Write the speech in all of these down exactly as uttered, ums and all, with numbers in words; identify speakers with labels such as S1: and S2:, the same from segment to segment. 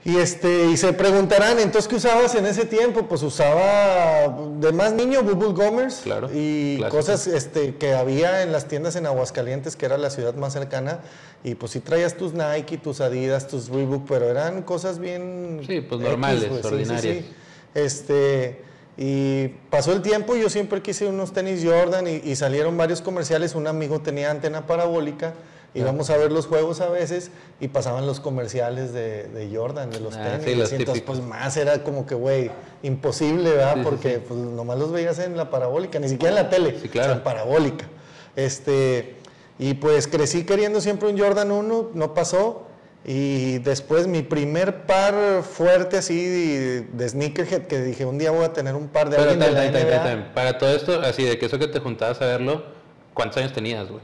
S1: Y, este, y se preguntarán, entonces, ¿qué usabas en ese tiempo? Pues usaba, de más niño, Bubble Gomers.
S2: Claro,
S1: y
S2: clásico.
S1: cosas este, que había en las tiendas en Aguascalientes, que era la ciudad más cercana. Y pues sí traías tus Nike, tus Adidas, tus Reebok, pero eran cosas bien...
S2: Sí, pues normales,
S1: X, pues,
S2: ordinarias.
S1: Sí, sí, sí. Este, y pasó el tiempo, yo siempre quise unos tenis Jordan y, y salieron varios comerciales. Un amigo tenía antena parabólica. Íbamos a ver los juegos a veces y pasaban los comerciales de, de Jordan, de los
S2: Ah,
S1: tenis.
S2: sí, los
S1: y entonces,
S2: típicos.
S1: pues más era como que, güey, imposible, ¿verdad?
S2: Sí, sí,
S1: Porque
S2: sí.
S1: pues nomás los veías en la parabólica, ni siquiera en la tele,
S2: Sí, claro.
S1: o sea, en parabólica. Este, y pues crecí queriendo siempre un Jordan uno, no pasó. Y después mi primer par fuerte así de, de sneakerhead, que dije, un día voy a tener un par de
S2: Pero
S1: alguien de
S2: time,
S1: la
S2: time, time,
S1: N B A.
S2: time, time. Para todo esto, así de que eso que te juntabas a verlo, ¿cuántos años tenías, güey?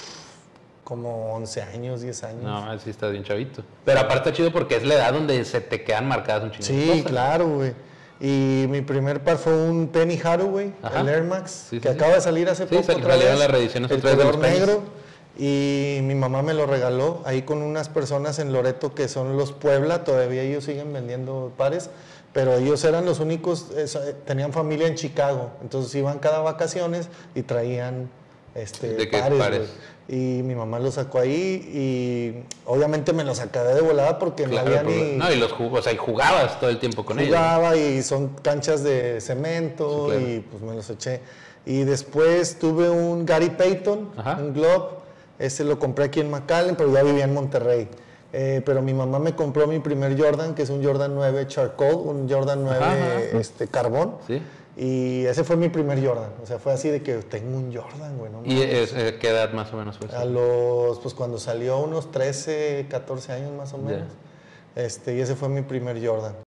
S1: Como once años, diez años.
S2: No, así estás bien chavito. Pero aparte chido porque es la edad donde se te quedan marcadas un chingo de
S1: Sí,
S2: cosas.
S1: claro, güey. Y mi primer par fue un Penny Hardaway,
S2: Ajá.
S1: el Air Max,
S2: Sí, sí,
S1: que
S2: sí.
S1: acaba de salir hace
S2: Sí,
S1: poco
S2: sal-
S1: otra
S2: salieron
S1: vez.
S2: las reediciones
S1: el
S2: otra vez de
S1: color
S2: los Pennies.
S1: negro. Y mi mamá me lo regaló ahí con unas personas en Loreto que son los Puebla, todavía ellos siguen vendiendo pares, pero ellos eran los únicos, eh, tenían familia en Chicago, entonces iban cada vacaciones y traían este,
S2: ¿De qué
S1: pares,
S2: pares?
S1: güey. Y mi mamá lo sacó ahí y obviamente me los acabé de volada porque
S2: Claro,
S1: no había
S2: pero-
S1: ni...
S2: no, y los jugos, o sea, y jugabas todo el tiempo con ellos.
S1: Jugaba y son canchas de cemento.
S2: Sí, claro.
S1: Y pues me los eché. Y después tuve un Gary Payton,
S2: Ajá.
S1: un Globe. Ese lo compré aquí en McAllen, pero ya vivía en Monterrey. Eh, pero mi mamá me compró mi primer Jordan, que es un Jordan nueve Charcoal, un Jordan nueve
S2: Ajá, ajá.
S1: Este, carbón.
S2: Sí.
S1: Y ese fue mi primer Jordan. O sea, fue así de que tengo un Jordan, güey. No
S2: ¿Y
S1: mames.
S2: es, eh, qué edad más o menos fue eso?
S1: A los, pues cuando salió, unos trece, catorce años más o menos. Este, y ese fue mi primer Jordan.